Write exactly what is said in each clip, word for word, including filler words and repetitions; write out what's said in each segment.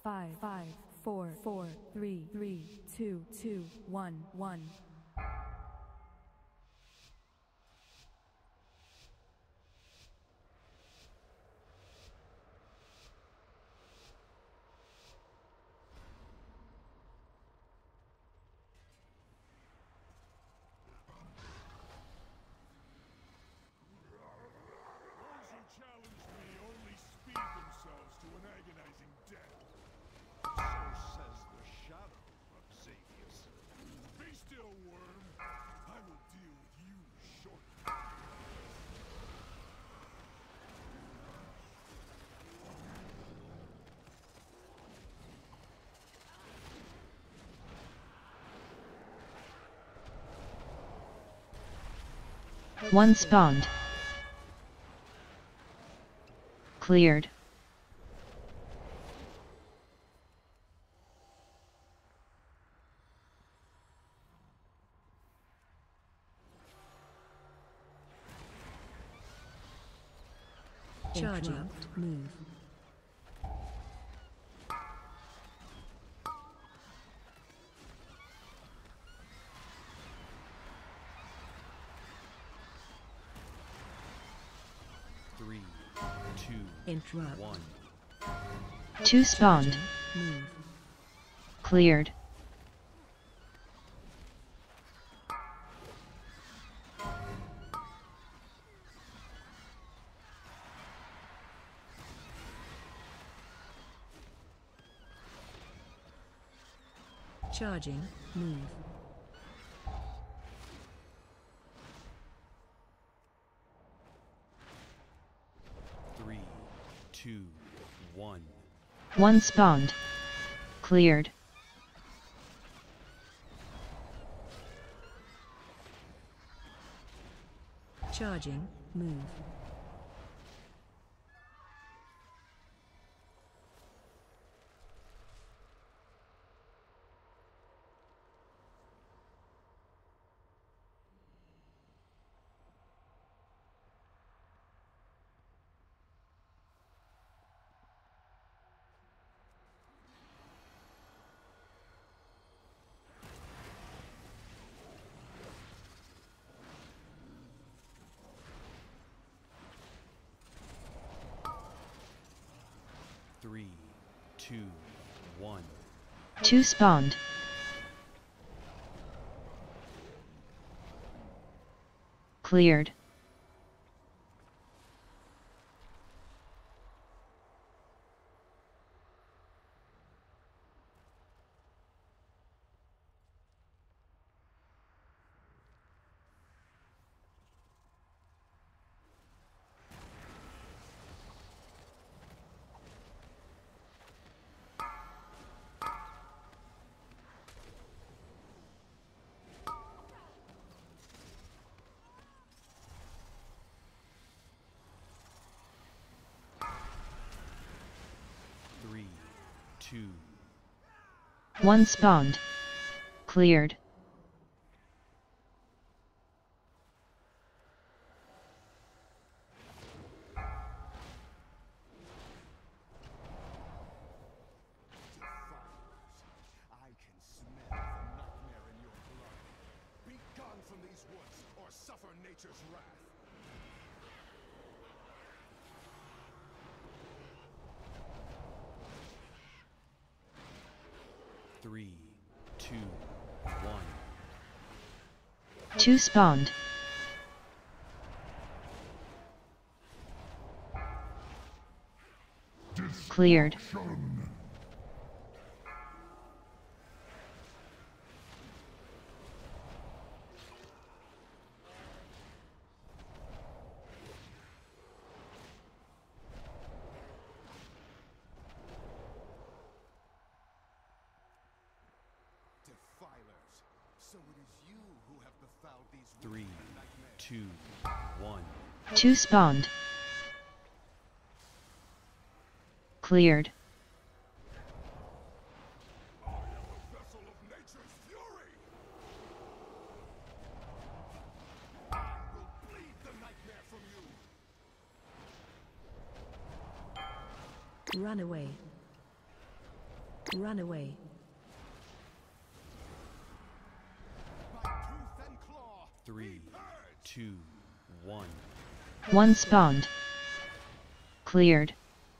five, five, four, four, three, three, two, two, one, one. One spawned. Cleared. Charging. Move. Three, two, Interrupt. one. Two spawned. Move. Cleared. Charging. Move. Three, two, one. One spawned. Cleared. Charging. Move. Three, two, one. Two spawned. Cleared. Three, two. One spawned. Cleared. I can smell the nightmare in your blood. Be gone from these woods, or suffer nature's wrath. Three, two, one. Two spawned. Cleared. Defilers. So it is you who have befouled these woods Three, and nightmares. two, one. Two spawned. Cleared. I am a vessel of nature's fury. I will bleed the nightmare from you. Run away. Run away. By tooth and claw. Three, two, one. One spawned. Cleared.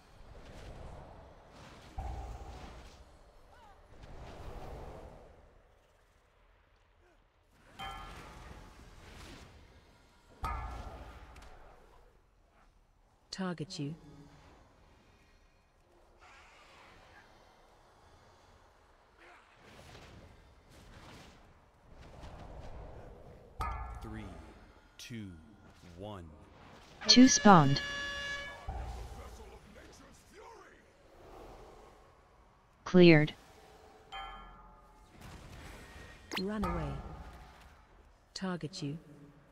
Target you. Three, two, one. Two spawned. Vessel of nature's fury. Cleared. Run away. Target you.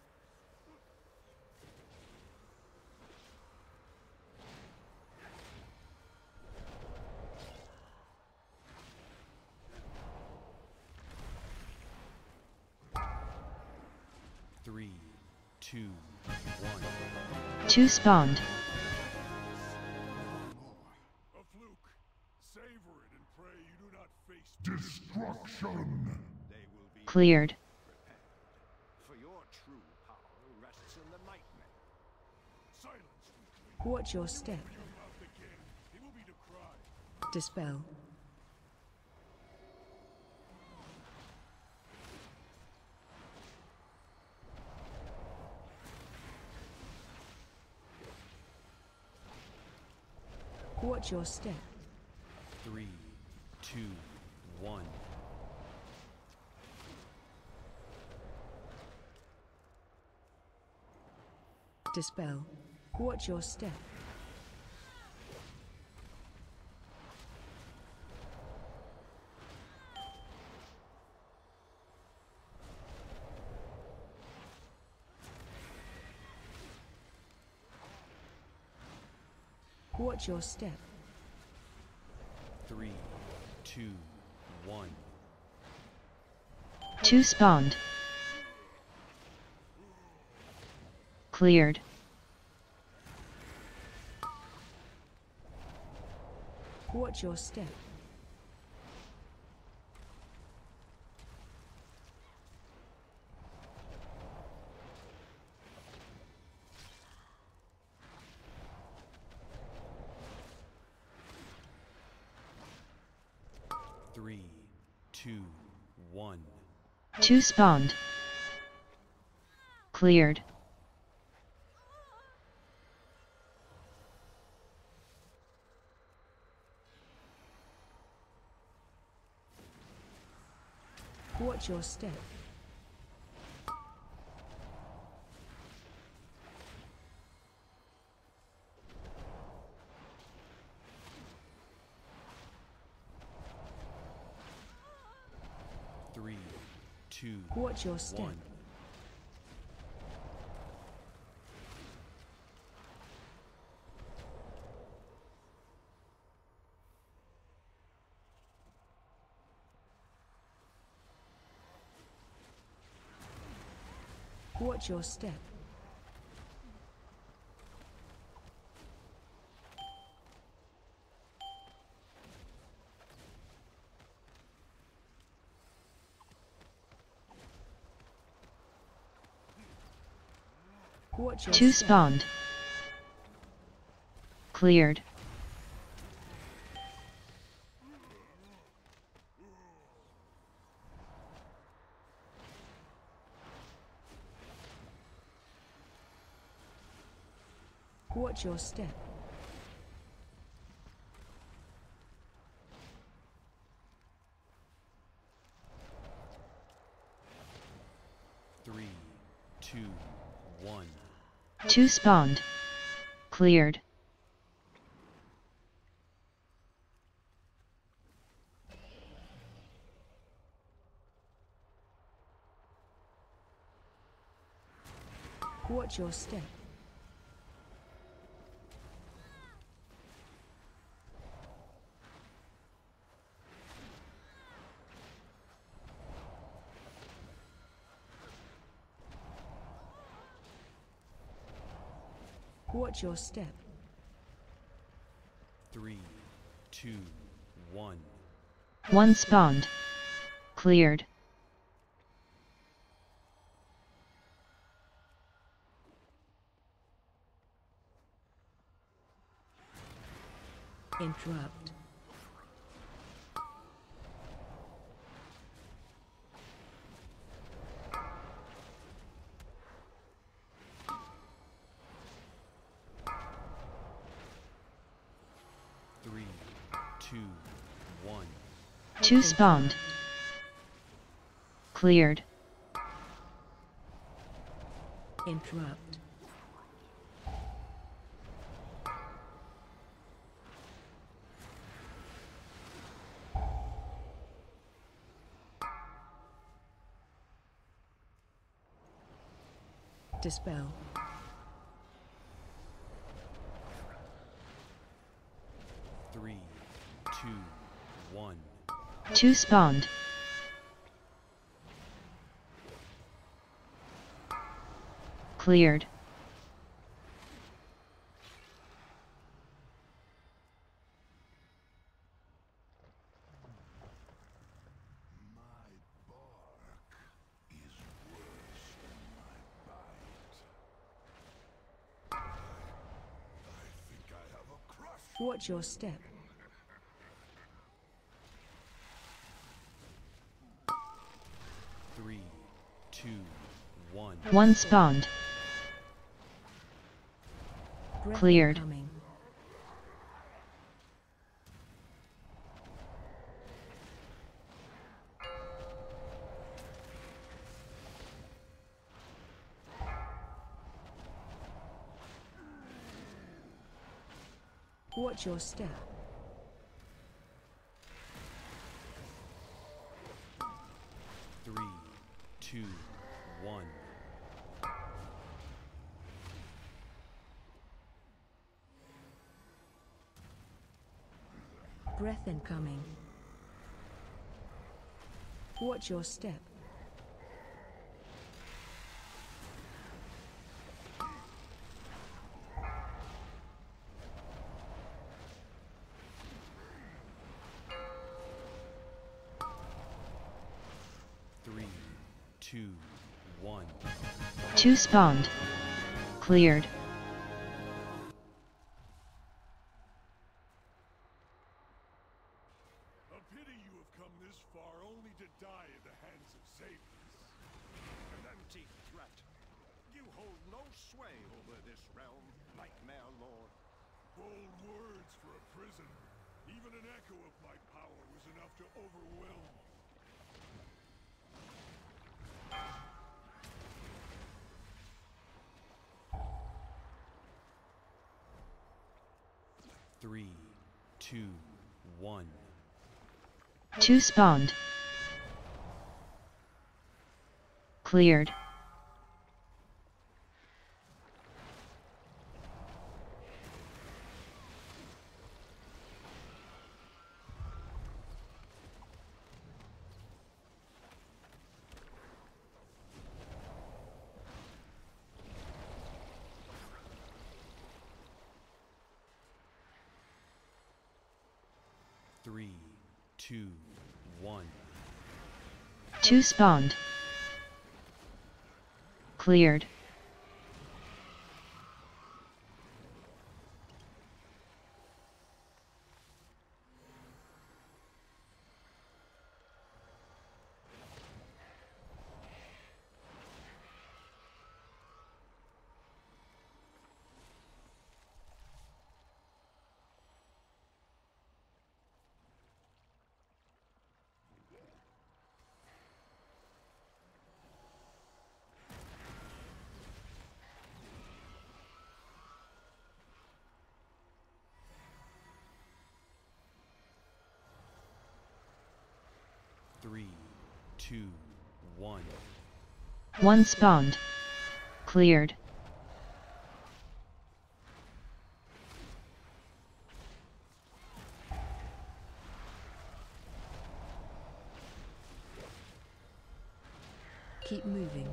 Three, two, one. Two spawned. A fluke. Savor it and pray you do not face destruction. They will be Cleared. prepared. For your true power rests in the nightmare. Silence, weakling. Watch your step. Your mouth again. He will be decried. Dispel. Watch your step. Three, two, one. Dispel. Watch your step. Watch your step. Three, two, one. Two spawned. Cleared. Watch your step. Three, two, one. Two spawned. Cleared. Watch your step. Three, two, Watch your step. one. Watch your step. Watch your Two step. spawned. Cleared. Watch your step. Three, two, one. Two spawned. Cleared. Watch your step. Watch your step. Three, two, one. One spawned. Cleared. Interrupt. Three, two, one. Two spawned. Cleared. Interrupt. Dispel. Three, two, one. Two spawned. Cleared. My bark is worse than my bite. I, I think I have a crush. Watch your step. Three, two, one. One spawned. Breath Cleared. incoming. Watch your step. Three, two, one. Breath incoming. Watch your step. Three, two, one. Two spawned. Cleared. A pity you have come this far only to die in the hands of Xaviers. An empty threat. You hold no sway over this realm, Nightmare Lord. Bold words for a prisoner. Even an echo of my power was enough to overwhelm. Three, two, one. Two spawned. Cleared. Three, two, one. Two spawned. Cleared. Three, two, one. One spawned. Cleared. Keep moving.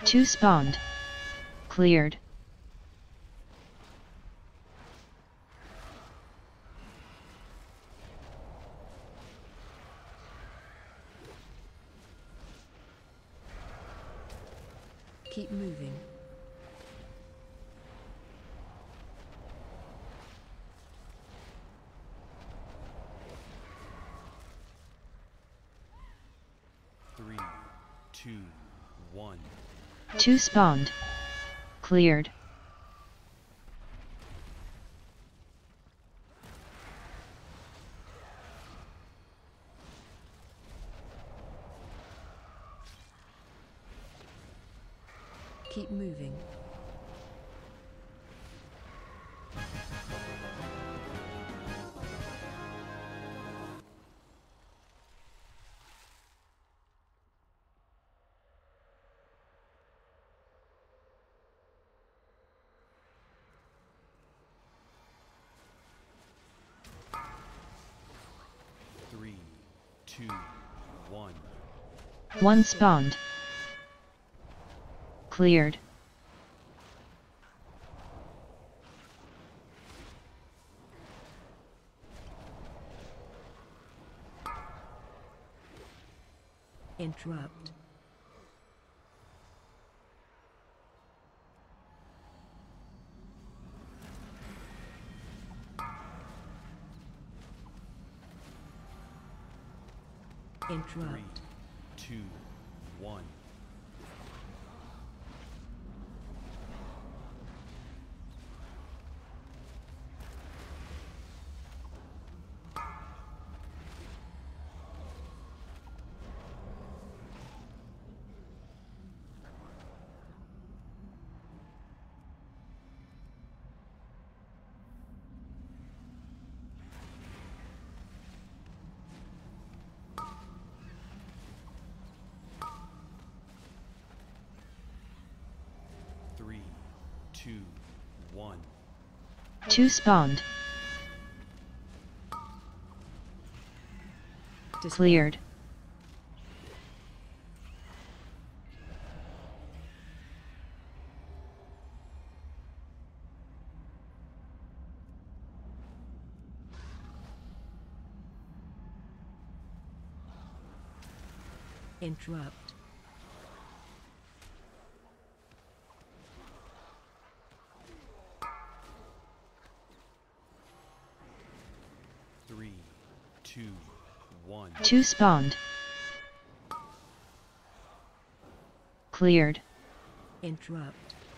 Two spawned. Cleared. Keep moving. Three, two, one. Two spawned. Cleared. Keep moving. Three, two, one. One spawned. Cleared. Interrupt. Three, Interrupt. two, one. Three, two, one. Two spawned. Dispel. Cleared. Interrupt. Three, two, one. Two spawned. Cleared. Interrupt.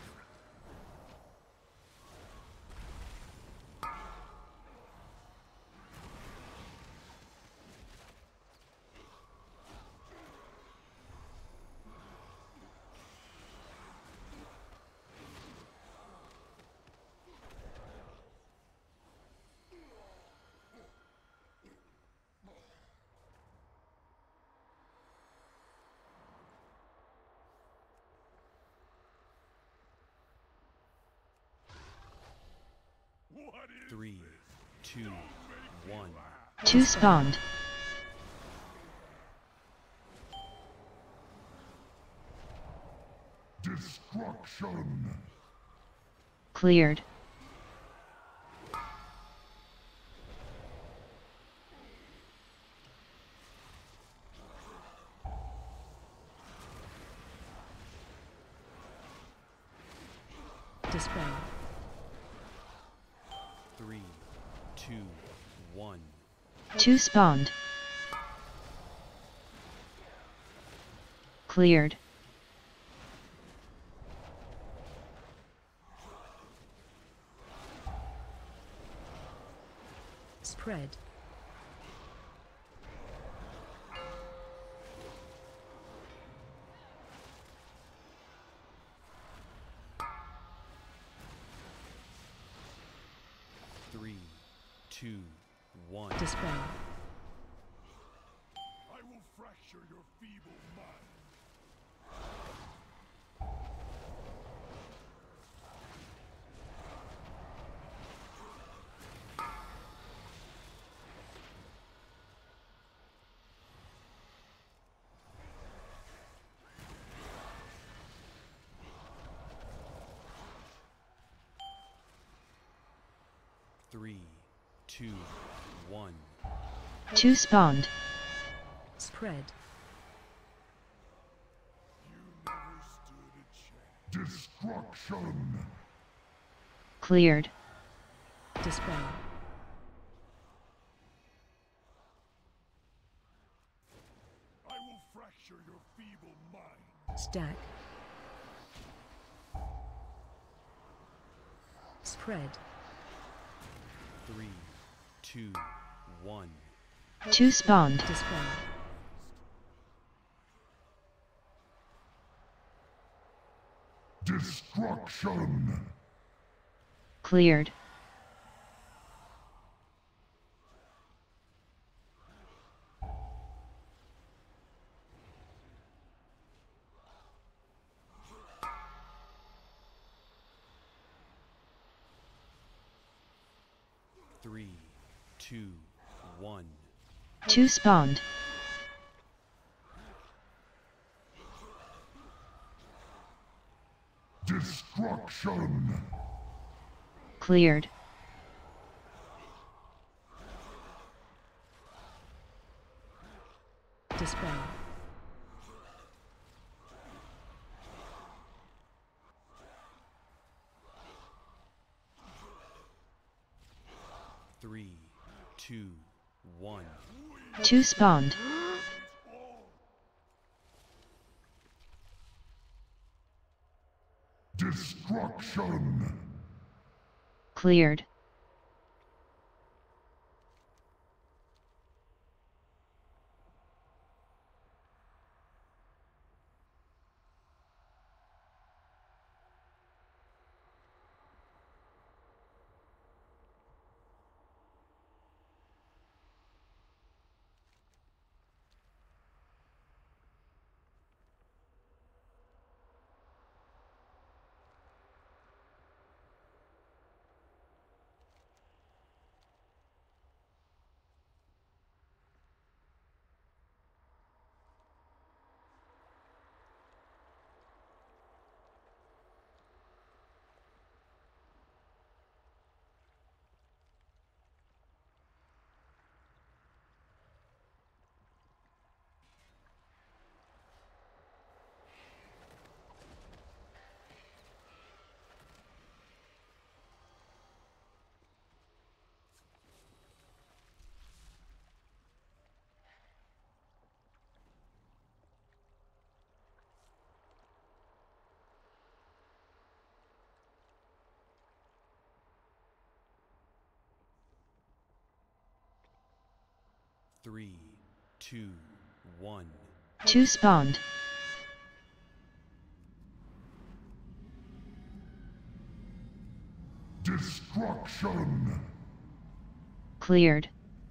Three, two, one. Two spawned. Destruction. Cleared. Dispel. Three, two, one. Two spawned. Cleared. Spread. Three, two, one. Dispel. I will fracture your feeble mind. Three, two, one. Two spawned. Spread. Destruction! Cleared. Dispel. I will fracture your feeble mind. Stack. Spread. Three, two, one. Two spawned. Dispel. Destruction! Cleared. Three, two, one. Two spawned. Destruction! Cleared. Dispel. Three, two, one. Two spawned. Destruction! Cleared. Three, two, one. Two spawned. Destruction! Cleared.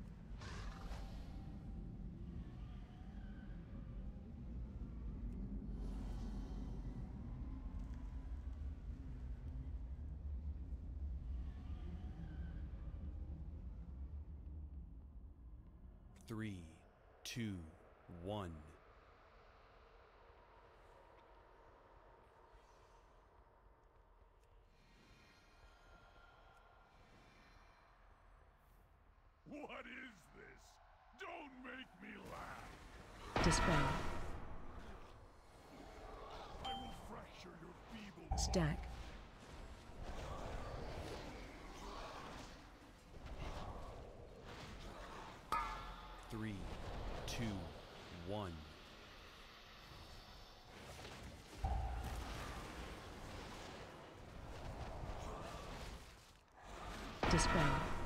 Three, two, one. What is this? Don't make me laugh! Dispel. I will fracture your feeble Stack. Three, two, one. Dispel.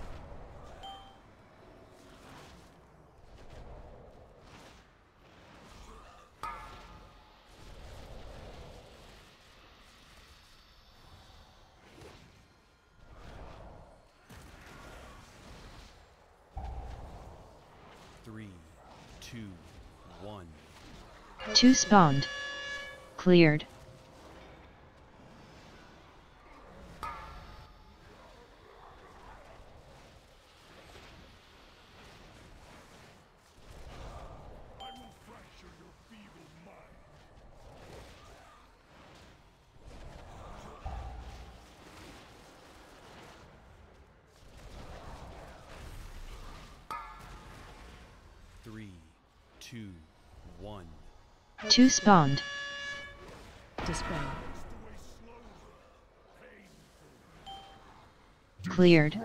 Three, two, one. Two spawned. Cleared. I will fracture your feeble mind. two, one. Two spawned. Dispel. Cleared.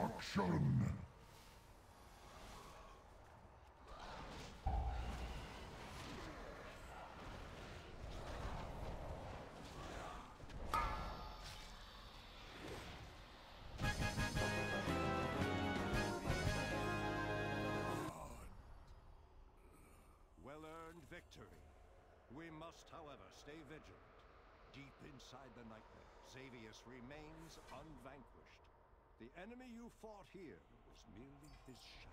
Well-earned victory. We must, however, stay vigilant. Deep inside the nightmare, Xavius remains unvanquished. The enemy you fought here was merely his shadow.